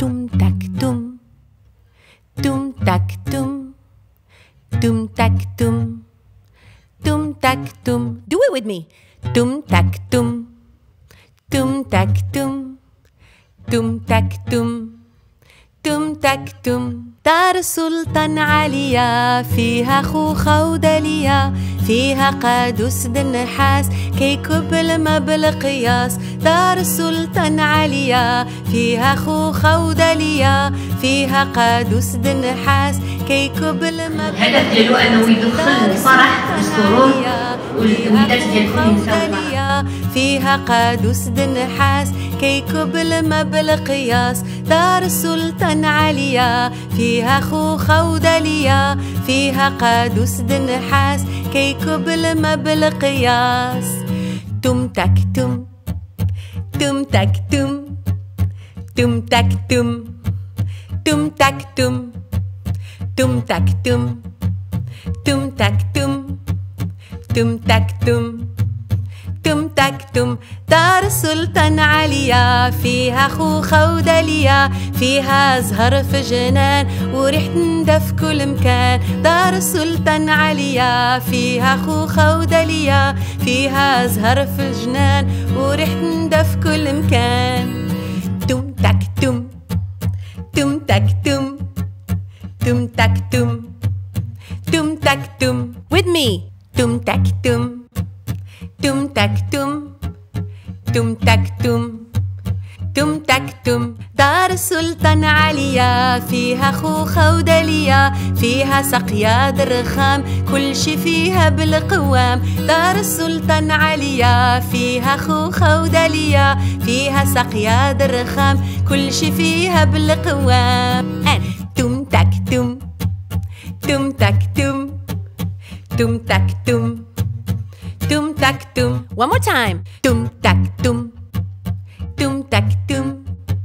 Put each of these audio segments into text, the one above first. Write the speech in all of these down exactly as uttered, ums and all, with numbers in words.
توم تك توم توم تك توم توم تك توم توم تك توم. Do it with me. توم تك توم توم تك توم توم تك توم توم تك توم. دار السلطان عليا فيها خوخة ودليا، فيها قادوس النحاس كيكب الماء بالقياس. دار السلطان عليا فيها خوخة ودليا، فيها قادوس النحاس كيكب الماء. الهدف ديالو انه يدخل الفرح والسرور والوداد ديالكم مساويه. فيها قادوس النحاس كيكب الماء بالقياس. دار السلطان عليا فيها خوخة ودليا، فيها قادوس النحاس كيكب الماء بالقياس. توم تك توم توم تك توم توم تك توم توم تك توم توم تك توم توم تك توم توم تك توم توم تك توم. دار السلطان عليا فيها خوخة ودليا، فيها زهر في جنان وريحة ندى في كل مكان. دار السلطان عليا فيها خوخة ودليا، فيها زهر في الجنان وريحة ندى في كل مكان. توم تك توم توم تك توم توم تك توم توم تك توم. With me. توم تك توم توم تك توم توم تك توم توم تك توم. دار السلطان عليا فيها خوخة ودليا، فيها سقيا درخام كل شي فيها بالقوام. دار السلطان عليا فيها خوخة ودليا، فيها سقيا درخام كل شي فيها بالقوام. توم تك توم توم تك توم توم تك توم توم تك توم. One more time. توم تك توم توم تك توم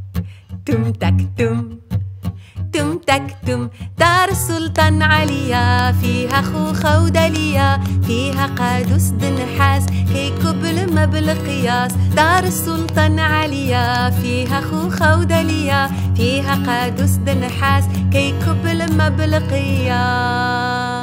توم تك توم توم تك توم. دار السلطان عليا فيها خوخة ودليا، فيها قادوس النحاس كيكب الماء بالقياس. دار السلطان عليا فيها خوخة ودليا، فيها قادوس النحاس كيكب الماء بالقياس.